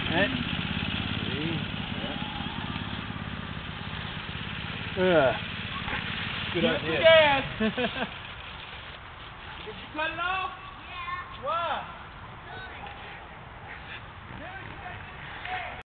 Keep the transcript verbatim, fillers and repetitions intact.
Right? Yeah. Good idea. Did you cut it off? Yeah. Why?